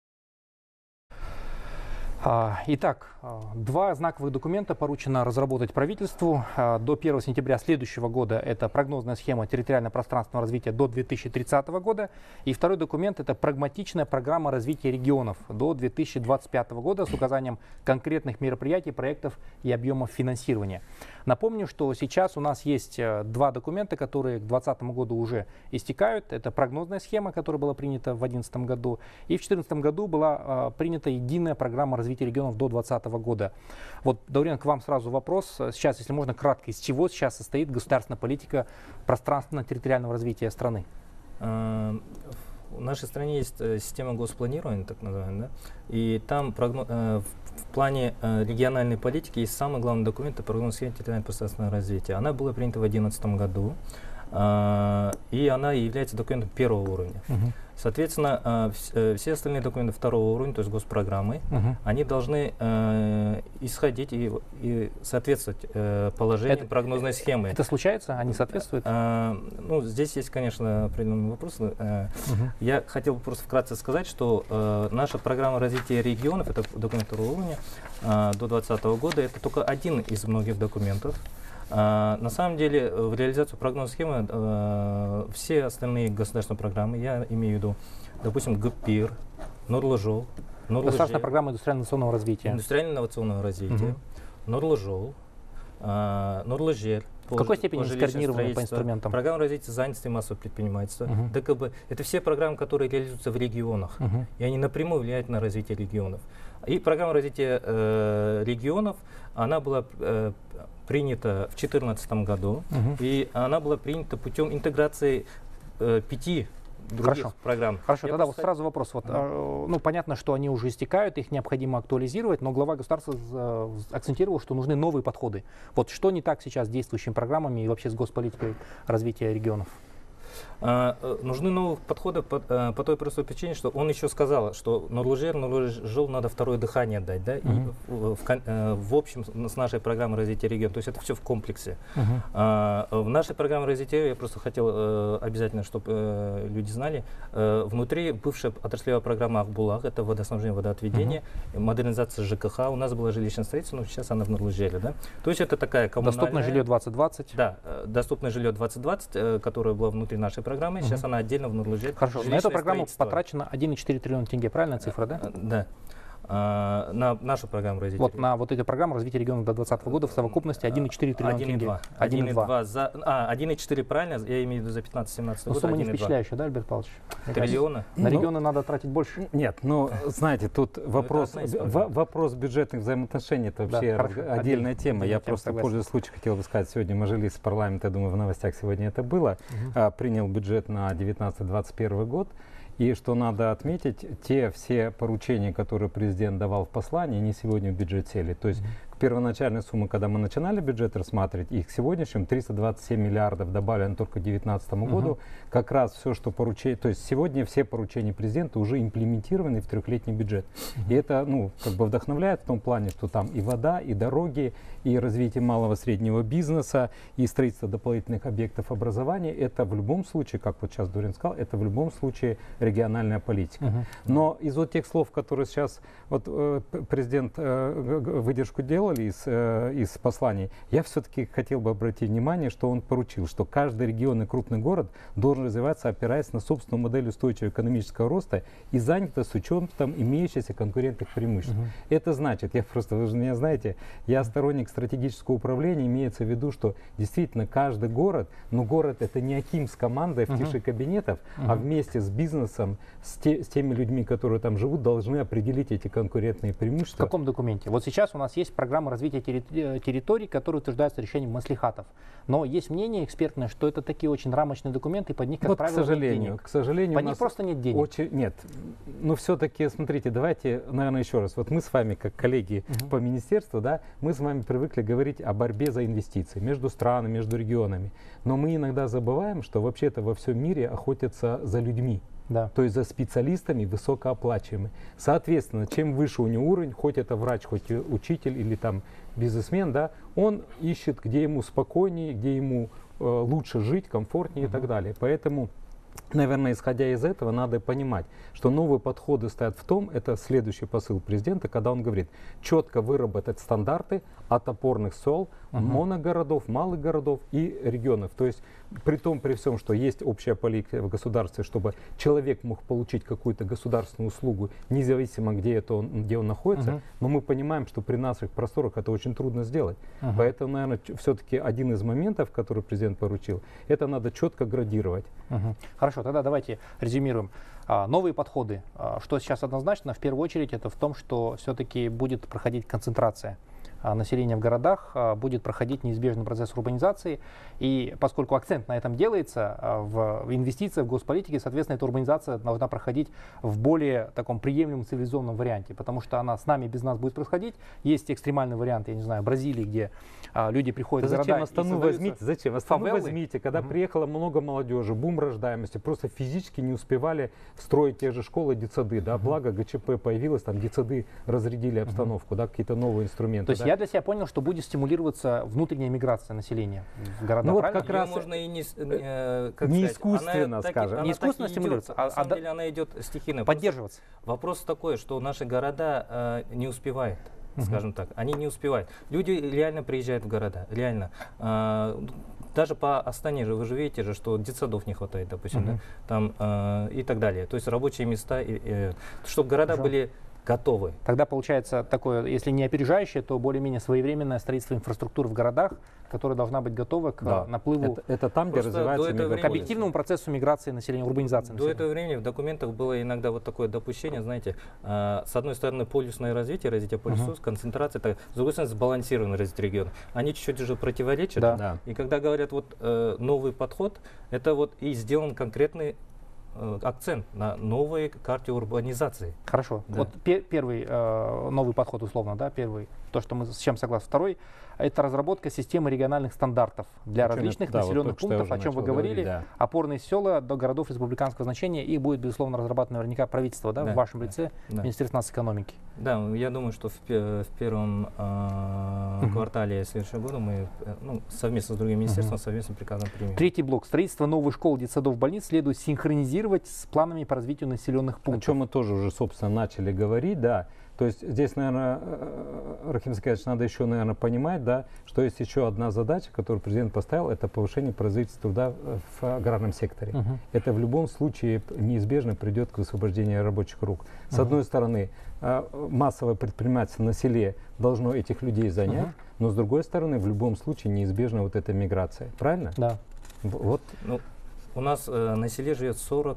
Итак, два знаковых документа поручено разработать правительству до 1 сентября следующего года. Это прогнозная схема территориально-пространственного развития до 2030 года. И второй документ – это прагматичная программа развития регионов до 2025 года с указанием конкретных мероприятий, проектов и объемов финансирования. Напомню, что сейчас у нас есть два документа, которые к 2020 году уже истекают. Это прогнозная схема, которая была принята в 2011 году. И в 2014 году была принята единая программа развития регионов до 2020 года. Вот, Даурен, к вам сразу вопрос. Сейчас, если можно, кратко, из чего сейчас состоит государственная политика пространственно-территориального развития страны? В нашей стране есть система госпланирования, так называемая, да? И там в плане региональной политики есть самый главный документ, это прогноз схемы территориального пространственного развития. Она была принята в 2011 году, и она является документом первого уровня. Соответственно, все остальные документы второго уровня, то есть госпрограммы, они должны исходить и соответствовать положению прогнозной схемы. Это случается? Они соответствуют? Ну, здесь есть, конечно, определенные вопросы. Я хотел бы просто вкратце сказать, что наша программа развития регионов, это документ второго уровня, до 2020 года, это только один из многих документов. На самом деле, в реализацию прогнозной схемы все остальные государственные программы, я имею в виду, допустим, ГПИР, Нурлы-Жол, Государственная программа индустриально-инновационного развития. Индустриально-инновационного развития, Нурлы-Жол, Нурлы-Жер. В какой степени скоординированы по инструментам? Программа развития занятости и массового предпринимательства, ДКБ. Это все программы, которые реализуются в регионах, и они напрямую влияют на развитие регионов. И программа развития регионов, она была принята в 2014 году, и она была принята путем интеграции 5 других программ. Хорошо, тогда вот сразу вопрос. Вот, ну, понятно, что они уже истекают, их необходимо актуализировать, но глава государства акцентировал, что нужны новые подходы. Вот что не так сейчас с действующими программами и вообще с госполитикой развития регионов? Нужны новые подходы по той простой причине, что он еще сказал, что Нурлы-Жол надо второе дыхание дать, да, и в общем с нашей программой развития региона. То есть это все в комплексе. В нашей программе развития, я просто хотел обязательно, чтобы люди знали, внутри бывшая отраслевая программа Ахбулах, это водоснабжение, водоотведение, модернизация ЖКХ, у нас было жилищное строительство, но сейчас она в Нурлы-Жоле, да. То есть это такая коммунальная... Доступное жилье 2020. Да, доступное жилье 2020, которое было внутри нашей программы, сейчас она отдельно в Нурлы-Жоле. Хорошо, на эту программу потрачено 1,4 триллиона тенге, правильная цифра, да? Да. На нашу программу развития. Вот на вот эту программу развития регионов до 2020 года в совокупности 1,4 триллиона тенге. 1,2 правильно, я имею в виду за 15-17 год. Сумма не впечатляющая, да, Альберт Павлович? Триллиона? На регионы надо тратить больше? Нет, ну, знаете, тут вопрос бюджетных взаимоотношений, это вообще отдельная тема. Я просто, пользуясь случаем, хотел бы сказать, сегодня Мажилис парламента, я думаю, в новостях сегодня это было, принял бюджет на 19-21 год. И что надо отметить, те все поручения, которые президент давал в послании, они сегодня в бюджет сели. То есть, к первоначальной суммы, когда мы начинали бюджет рассматривать, и к сегодняшнему 327 миллиардов добавлено только к 2019 году. Как раз все, что поручение, то есть сегодня все поручения президента уже имплементированы в трехлетний бюджет. И это, ну, как бы вдохновляет в том плане, что там и вода, и дороги, и развитие малого и среднего бизнеса, и строительство дополнительных объектов образования. Это в любом случае, как вот сейчас Дурин сказал, это в любом случае региональная политика. Но из вот тех слов, которые сейчас вот президент выдержку делали из посланий, я все-таки хотел бы обратить внимание, что он поручил, что каждый регион и крупный город должен развиваться, опираясь на собственную модель устойчивого экономического роста и занято с учетом имеющихся конкурентных преимуществ. Это значит, я просто, вы же меня знаете, я сторонник стратегического управления, имеется в виду, что действительно каждый город, но город это не аким с командой в тиши кабинетов, а вместе с бизнесом, с теми людьми, которые там живут, должны определить эти конкурентные преимущества. В каком документе? Вот сейчас у нас есть программа развития территорий, которая утверждается решением маслихатов. Но есть мнение экспертное, что это такие очень рамочные документы, и под них, как вот, правило, нет денег. К сожалению, под них просто нет денег. Нет. Но все-таки, смотрите, давайте, наверное, еще раз. Вот мы с вами, как коллеги по министерству, да, мы с вами привыкли говорить о борьбе за инвестиции между странами, между регионами. Но мы иногда забываем, что вообще-то во всем мире охотятся за людьми. Да. То есть за специалистами высокооплачиваемыми. Соответственно, чем выше у него уровень, хоть это врач, хоть учитель или там бизнесмен, да, он ищет, где ему спокойнее, где ему лучше жить, комфортнее и так далее. Поэтому, наверное, исходя из этого, надо понимать, что новые подходы стоят в том, это следующий посыл президента, когда он говорит, четко выработать стандарты от опорных сел, моногородов, малых городов и регионов. То есть при всем, что есть общая политика в государстве, чтобы человек мог получить какую-то государственную услугу, независимо где он находится, но мы понимаем, что при наших просторах это очень трудно сделать. Поэтому, наверное, все-таки один из моментов, который президент поручил, это надо четко градировать. Хорошо, тогда давайте резюмируем. Новые подходы. Что сейчас однозначно, в первую очередь, это в том, что все-таки будет проходить концентрация населения в городах, будет проходить неизбежный процесс урбанизации. И поскольку акцент на этом делается, в инвестициях, в госполитике, соответственно, эта урбанизация должна проходить в более таком приемлемом цивилизованном варианте, потому что она с нами, без нас будет происходить. Есть экстремальный вариант, я не знаю, Бразилии, где люди приходят в города Зачем? Астану возьмите, когда приехало много молодежи, бум рождаемости, просто физически не успевали строить те же школы, детсады, да, благо ГЧП появилось, там детсады разрядили обстановку, да, какие-то новые инструменты. То есть я для себя понял, что будет стимулироваться внутренняя миграция населения в города. Ну, вот как раз можно и не искусственно, скажем. Не искусственно стимулируется, на самом деле она идет стихийно. Поддерживаться. Вопрос такой, что наши города не успевают. Скажем так, они не успевают. Люди реально приезжают в города, реально. Даже по Астане же, вы же видите, что детсадов не хватает, допустим, да? Там, и так далее. То есть рабочие места, чтобы города были готовы. Тогда получается такое, если не опережающее, то более-менее своевременное строительство инфраструктуры в городах, которая должна быть готова к наплыву, это там, где развивается к объективному процессу миграции населения, урбанизации населения. До этого времени в документах было иногда вот такое допущение, знаете, с одной стороны полюсное развитие полюсов, концентрация, с другой стороны сбалансированное развитие региона. Они чуть-чуть уже противоречат. Да. И когда говорят вот новый подход, это вот и сделан конкретный акцент на новой карте урбанизации. Хорошо. Да. Вот первый новый подход, условно, да, первый, то, что мы с чем согласны. Второй, это разработка системы региональных стандартов для различных населенных пунктов, о чем вы говорили. Опорные села до городов республиканского значения, их будет, безусловно, разрабатывать наверняка правительство, да, в вашем лице, Министерство экономики. Да, я думаю, что в первом квартале следующего года мы совместно с другим министерством, совместным приказом примем. Третий блок. Строительство новых школ, детсадов, больниц следует синхронизировать с планами по развитию населенных пунктов. О чем мы тоже уже, собственно, начали говорить, да. То есть здесь, наверное, Рахим Сакаевич, надо еще, наверное, понимать, да, что есть еще одна задача, которую президент поставил, это повышение производительности труда в аграрном секторе. Это в любом случае неизбежно придет к высвобождению рабочих рук. С одной стороны, массовое предпринимательство на селе должно этих людей занять, но с другой стороны, в любом случае неизбежна вот эта миграция. Правильно? Да. Вот. У нас на селе живет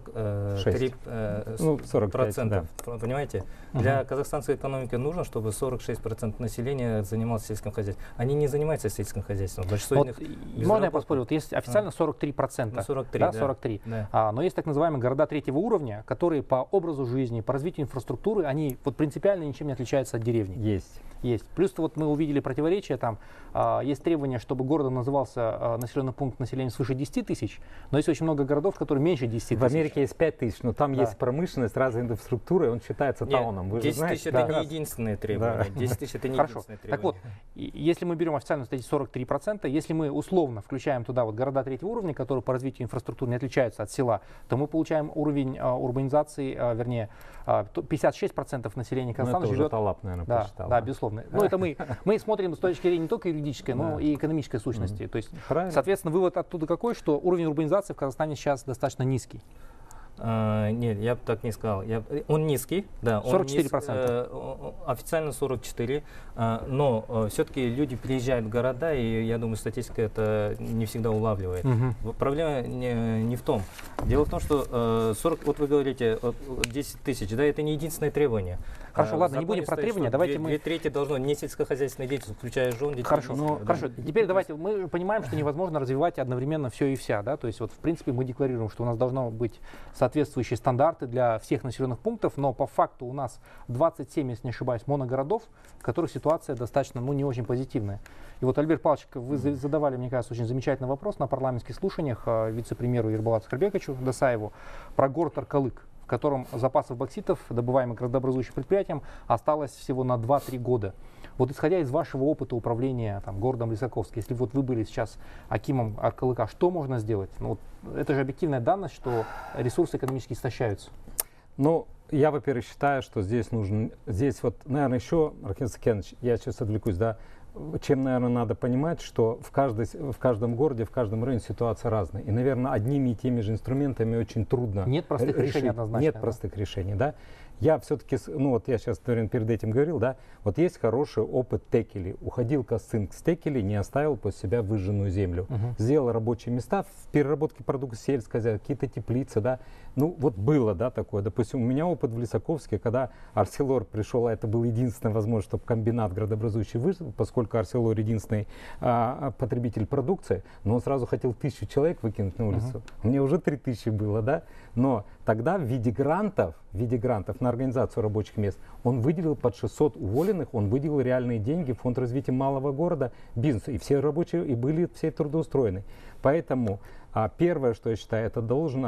43%. Да. Понимаете? Для казахстанской экономики нужно, чтобы 46% населения занималось сельским хозяйством. Они не занимаются сельским хозяйством. Большинство вот, можно я поспорю? Вот есть официально 43%. Ну, 43, да, да. 43. Да. Но есть так называемые города третьего уровня, которые по образу жизни, по развитию инфраструктуры, они вот принципиально ничем не отличаются от деревни. Есть. Плюс вот мы увидели противоречия, там есть требование, чтобы городом назывался населенный пункт населения свыше 10 тысяч, но есть очень много городов, которые меньше 10 тысяч. В Америке есть 5 тысяч, но там есть промышленность, разная инфраструктура, и он считается тауном. 10 тысяч это не единственное требование. 10 тысяч это не единственное требование. Так вот, если мы берем официально эти 43%, если мы условно включаем туда вот города третьего уровня, которые по развитию инфраструктуры не отличаются от села, то мы получаем уровень урбанизации, вернее, 56% населения Казахстана живет... Это уже Талап, наверное, посчитал. Да, безусловно. Ну, это мы смотрим с точки зрения не только юридической, но и экономической сущности. То есть, соответственно, вывод оттуда какой, что уровень урбанизации в Казахстане сейчас достаточно низкий. Нет, я бы так не сказал. Он низкий, да. 44%. Официально 44%, но все-таки люди приезжают в города, и я думаю, статистика это не всегда улавливает. Проблема не в том. Дело в том, что 40, вот вы говорите, 10 тысяч, да, это не единственное требование. Хорошо, ладно, не будем про требования, давайте мы... 2/3 должно не сельскохозяйственная деятельность, включая жен, детей. Хорошо, хорошо. Теперь давайте, мы понимаем, что невозможно развивать одновременно все и вся, да, то есть вот в принципе мы декларируем, что у нас должно быть соответствующие стандарты для всех населенных пунктов, но по факту у нас 27, если не ошибаюсь, моногородов, в которых ситуация достаточно, не очень позитивная. И вот, Альберт Павлович, вы задавали, мне кажется, очень замечательный вопрос на парламентских слушаниях вице-премьеру Ерболату Скарбековичу Досаеву про город Аркалык, в котором запасов бокситов, добываемых градообразующим предприятием, осталось всего на 2-3 года. Вот исходя из вашего опыта управления городом Лисаковск, если вот вы были сейчас акимом Аркалыка, что можно сделать? Вот, это же объективная данность, что ресурсы экономически истощаются. Ну, я, во-первых, считаю, что здесь нужно, вот, наверное, еще, Рахим Сакенович, я сейчас отвлекусь, да, чем, наверное, надо понимать, что в каждом городе, в каждом районе ситуация разная. И, наверное, одними и теми же инструментами очень трудно решить. Нет простых решений однозначно. Нет простых решений, да. Я все-таки, вот я сейчас, наверное, перед этим говорил, да, вот есть хороший опыт Текели. Уходил Казцинк с Текели, не оставил после себя выжженную землю. Сделал рабочие места в переработке продуктов сельского хозяйства, какие-то теплицы, да. Ну, вот было, да, такое. Допустим, у меня опыт в Лисаковске, когда Арселор пришел, а это был единственная возможность, чтобы комбинат градообразующий вышел, поскольку Арселор единственный потребитель продукции, но он сразу хотел 1000 человек выкинуть на улицу. У меня уже 3000 было, да. Но тогда в виде грантов на организацию рабочих мест он выделил под 600 уволенных, он выделил реальные деньги в Фонд развития малого города, бизнеса. И все рабочие, и были все трудоустроены. Поэтому первое, что я считаю, это должен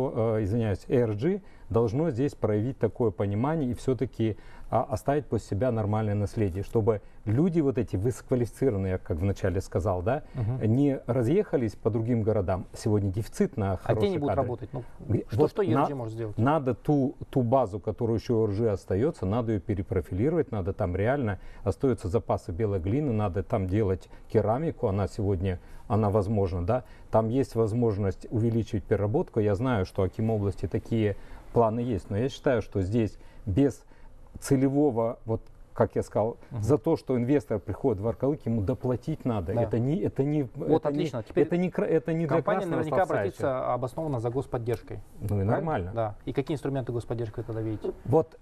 ERG должно здесь проявить такое понимание и все-таки оставить после себя нормальное наследие, чтобы люди вот эти высококвалифицированные, как вначале сказал, да, не разъехались по другим городам. Сегодня дефицит на хорошие кадры. А где они будут работать? Ну, что ERG может сделать? Надо ту базу, которую еще ERG остается, надо ее перепрофилировать, надо там реально остаются запасы белой глины, надо там делать керамику, она сегодня, она возможна, да. Там есть возможность увеличивать переработку. Я знаю, что Акимобласти такие планы есть, но я считаю, что здесь без целевого, вот как я сказал, за то, что инвестор приходит в Аркалык, ему доплатить надо. Да. Это не вот отлично. Теперь это не компания наверняка обратится обоснованно за господдержкой. Ну и нормально. Да. И какие инструменты господдержки вы тогда видите? Вот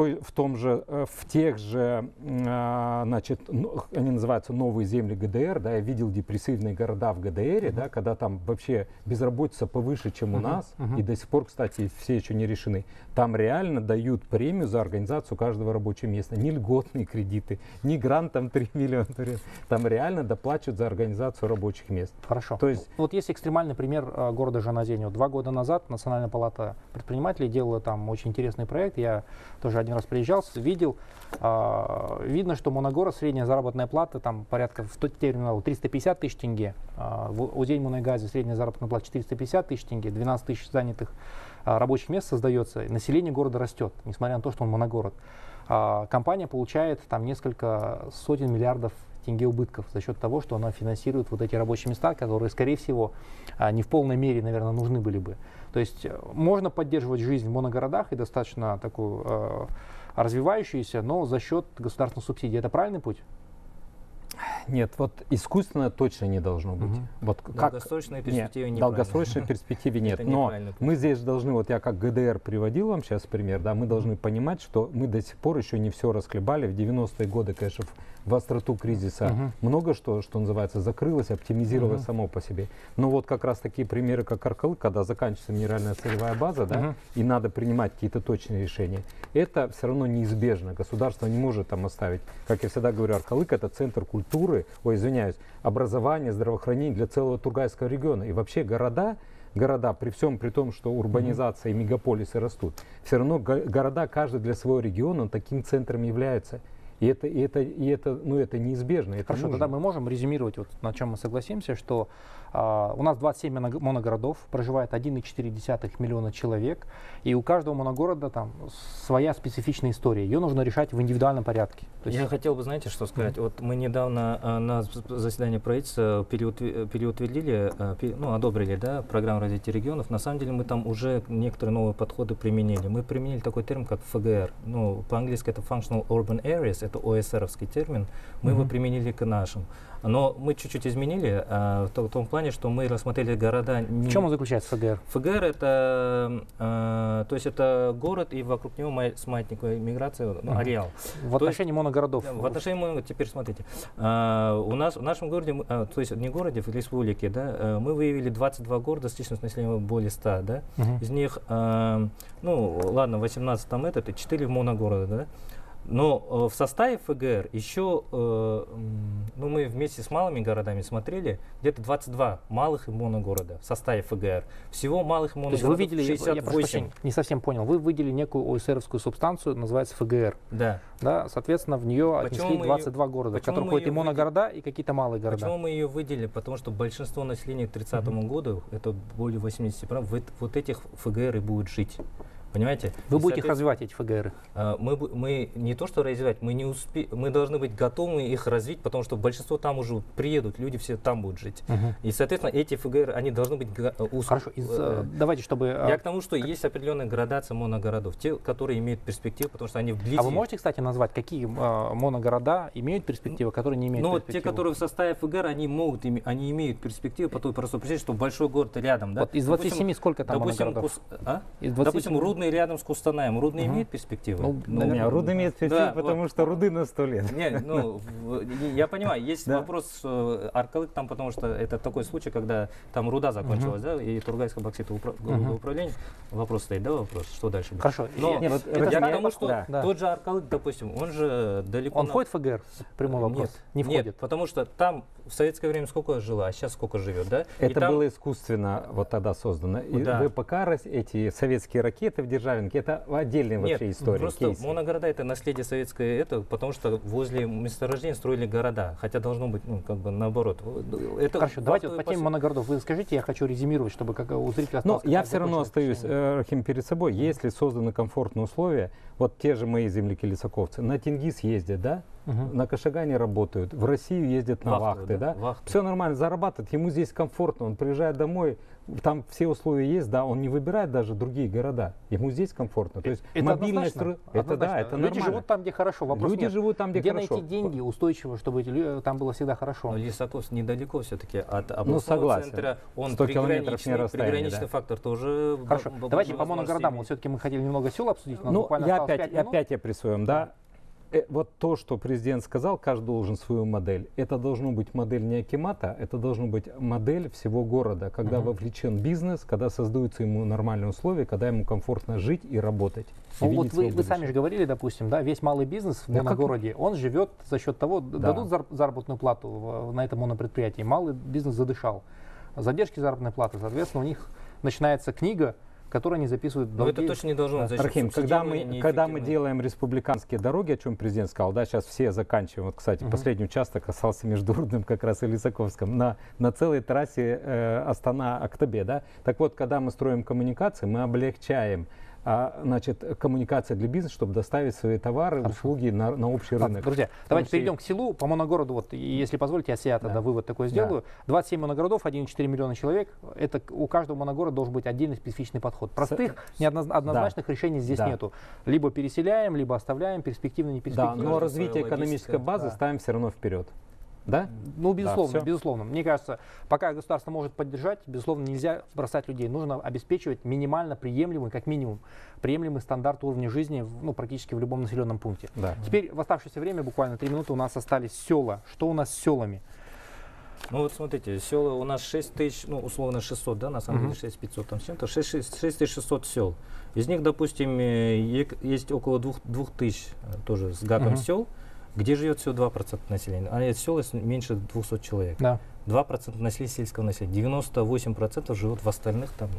в тех же, значит, они называются новые земли ГДР, да, я видел депрессивные города в ГДР, да, когда там вообще безработица повыше, чем у нас, и до сих пор, кстати, все еще не решены. Там реально дают премию за организацию каждого рабочего места. Не льготные кредиты, не грант там 3 миллиона. Там реально доплачивают за организацию рабочих мест. Хорошо. То есть, вот есть экстремальный пример города Жаназень. 2 года назад Национальная палата предпринимателей делала там очень интересный проект. Я тоже один раз приезжал, видел. Видно, что Моногород, средняя заработная плата там порядка в тот терминал 350 тысяч тенге. В Узень-Мунайгазе средняя заработная плата 450 тысяч тенге, 12 тысяч занятых рабочих мест создается. Население города растет, несмотря на то, что он моногород. Компания получает там несколько сотен миллиардов тенге убытков за счет того, что она финансирует вот эти рабочие места, которые, скорее всего, не в полной мере, наверное, нужны были бы. То есть можно поддерживать жизнь в моногородах и достаточно такую развивающуюся, но за счет государственных субсидий. Это правильный путь? Нет, вот искусственно точно не должно быть. Вот в долгосрочной перспективе нет. В долгосрочной перспективе нет. Но мы здесь должны, вот я как ГДР приводил вам сейчас пример, да, мы должны понимать, что мы до сих пор еще не все расхлебали. В 90-е годы, конечно, в остроту кризиса много что называется, закрылось, оптимизировалось само по себе. Но вот как раз такие примеры, как Аркалык, когда заканчивается минеральная целевая база, да, и надо принимать какие-то точные решения, это все равно неизбежно. Государство не может там оставить. Как я всегда говорю, Аркалык — это центр культуры, образования, здравоохранения для целого Тургайского региона. И вообще города, при всем при том, что урбанизация и мегаполисы растут, все равно города, каждый для своего региона, таким центром является. И это неизбежно. Это Хорошо, тогда мы можем резюмировать, вот, на чем мы согласимся, что у нас 27 моногородов, проживает 1,4 миллиона человек, и у каждого моногорода там своя специфичная история. Ее нужно решать в индивидуальном порядке. То есть... Я хотел бы, знаете, что сказать. Вот мы недавно на заседании правительства переутвердили, одобрили, да, программу развития регионов. На самом деле мы там уже некоторые новые подходы применили. Мы применили такой термин, как ФГР. Ну, по-английски это Functional Urban Areas, это ОСРовский термин. Мы его применили к нашим. Но мы чуть-чуть изменили в том плане, что мы рассмотрели города... В чем он заключается, ФГР? ФГР это, то есть это город и вокруг него с маятниковой миграцией ареал. В отношении моногородов? В отношении, теперь смотрите, у нас в нашем городе, то есть не городе, в республике, да, мы выявили 22 города с численностью населения более 100, да, из них, 18 там это 4 моногорода, да. Но в составе ФГР еще, мы вместе с малыми городами смотрели, где-то 22 малых и моногорода в составе ФГР. Всего малых и моногородов 68. Вы видели, 68. Я не совсем понял, вы выделили некую ОСРовскую субстанцию, называется ФГР. Да. Да, соответственно, в нее отнесли 22 города, в которых ходят и моногорода, и какие-то малые города. Почему мы ее выделили? Потому что большинство населения к 30 году, это более 80%, вот этих ФГР и будут жить. Понимаете? Вы будете их развивать, эти ФГР? Мы не то что развивать, мы должны быть готовы их развить, потому что большинство там уже приедут, люди все там будут жить. И, соответственно, эти ФГР, они должны быть... Хорошо, давайте, чтобы... Я к тому, что есть определенная градация моногородов, те, которые имеют перспективу, потому что они вблизи. А вы можете, кстати, назвать, какие моногорода имеют перспективу, которые не имеют перспективы? Ну, вот те, которые в составе ФГР, они имеют перспективу, по той простой причине, что большой город рядом, да? Вот из 27 сколько там моногородов? Допустим, Рудный рядом с Кустанаем. Рудный имеет перспективу? Рудный имеет перспективу, потому что Руды на 100 лет. Я понимаю, есть вопрос Аркалык там, потому что это такой случай, когда там руда закончилась, да, и Тургайское бокситовое управление. Вопрос стоит, да, вопрос, что дальше будет? Хорошо. Но я к тому, что тот же Аркалык, допустим, он же далеко... Он входит в ФГР? Прямой вопрос. Не входит? Нет, потому что там в советское время сколько жило, а сейчас сколько живет, да? Это было искусственно вот тогда создано. И ВПК, эти советские ракеты в Державинке, это отдельная вообще история. Просто моногорода — это наследие советское, потому что возле месторождения строили города, хотя должно быть, наоборот. Хорошо, давайте по теме моногородов вы скажите, я хочу резюмировать, чтобы у зрителей осталось... Я все равно остаюсь, Рахим, перед собой. Если созданы комфортные условия, вот те же мои земляки-лесоковцы на Тенгиз ездят, да? На Кашагане работают, в Россию ездят на вахты, да? Все нормально, зарабатывает, ему здесь комфортно, он приезжает домой, там все условия есть, да, он не выбирает даже другие города, ему здесь комфортно. То есть мобильность, это нормально. Люди живут там, где хорошо, вопрос Люди живут там, где хорошо. Где найти деньги устойчиво, чтобы там было всегда хорошо? Но Лисаковск недалеко все-таки от областного центра, он 100 километров не расстояние, приграничный фактор тоже... Хорошо, давайте по моногородам, все-таки мы хотели немного сел обсудить, опять я при своем, да. Вот то, что президент сказал, каждый должен свою модель. Это должно быть модель не акимата, это должно быть модель всего города, когда вовлечен бизнес, когда создаются ему нормальные условия, когда ему комфортно жить и работать. Вот вы сами же говорили, допустим, да, весь малый бизнес в моногороде, он живет за счет того, дадут заработную плату на этом монопредприятии, малый бизнес задышал. Задержки заработной платы, соответственно, у них начинается книга, которые они записывают долги. Но это точно не должно быть. Рахим, когда мы делаем республиканские дороги, о чем президент сказал, да, сейчас все заканчиваем. Вот, кстати, последний участок касался между Рудным как раз и Лисаковском, на целой трассе Астана-Актабе, да. Так вот, когда мы строим коммуникации, мы облегчаем коммуникация для бизнеса, чтобы доставить свои товары, услуги на общий рынок. Друзья, давайте перейдем к селу. По моногороду, вот, если позволите, я себя тогда вывод такой сделаю. 27 моногородов, 1,4 миллиона человек. Это у каждого моногорода должен быть отдельный специфичный подход. Простых, однозначных решений здесь нету. Либо переселяем, либо оставляем, перспективно, не перспективно. Да, но развитие экономической базы ставим все равно вперед. Да? Ну, безусловно, Да, безусловно. Мне кажется, пока государство может поддержать, безусловно, нельзя бросать людей. Нужно обеспечивать минимально приемлемый, как минимум, приемлемый стандарт уровня жизни практически в любом населенном пункте. Да. Теперь в оставшееся время, буквально 3 минуты, у нас остались села. Что у нас с селами? Ну вот смотрите, села у нас 6 тысяч, ну условно 600, да, на самом деле 6500 там с чем-то, 6600 сел. Из них, допустим, есть около 2000 тоже с гапом сел, где живет всего 2% населения. А это села меньше 200 человек. Да. 2% населения сельского населения. 98% живут в остальных там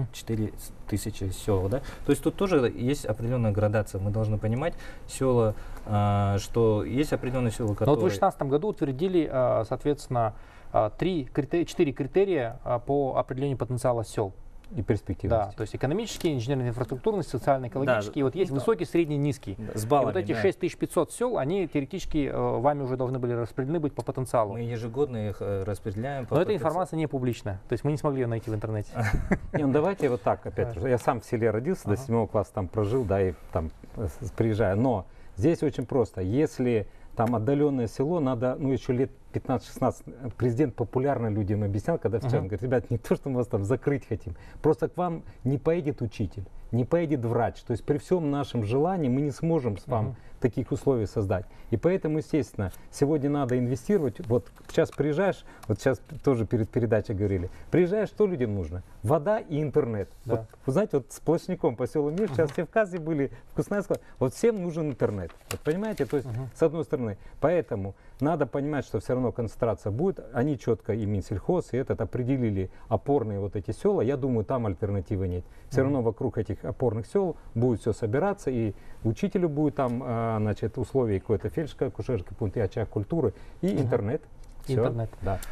4000 сел. Да? То есть тут тоже есть определенная градация. Мы должны понимать села, что есть определенные села, которые... Но вот в 2016 году утвердили, соответственно, 4 критерия по определению потенциала сел. И перспективности. Да, то есть экономический, инженерно-инфраструктурный, социально-экологический. Да, вот есть высокий, средний, низкий. С баллами, и вот эти 6500 сел, они теоретически вами уже должны были распределены быть по потенциалу. Мы ежегодно их распределяем. Но эта информация не публичная. То есть мы не смогли ее найти в интернете. Ну давайте вот так опять. Я сам в селе родился, до 7 класса там прожил, да, и там приезжаю. Но здесь очень просто. Если там отдаленное село, надо, ну, еще лет 15-16, президент популярно людям объяснял, когда вчера, он говорит, ребят, не то, что мы вас там закрыть хотим, просто к вам не поедет учитель, не поедет врач. То есть при всем нашем желании мы не сможем с вами таких условий создать. И поэтому, естественно, сегодня надо инвестировать. Вот сейчас приезжаешь, вот сейчас тоже перед передачей говорили, приезжаешь, что людям нужно? Вода и интернет. Да. Вот, вы знаете, вот сплошняком по селу Мир, сейчас все в Казе были, в Куснайске, вот всем нужен интернет. Вот понимаете, то есть с одной стороны. Поэтому надо понимать, что все равно концентрация будет. Они четко, и Минсельхоз, и этот определили опорные вот эти села. Я думаю, там альтернативы нет. Все равно вокруг этих опорных сел будет все собираться, и учителю будет там, значит, условия какой-то фельдшерской, акушерский пункт и очаг культуры, и интернет. Все. Интернет. Да.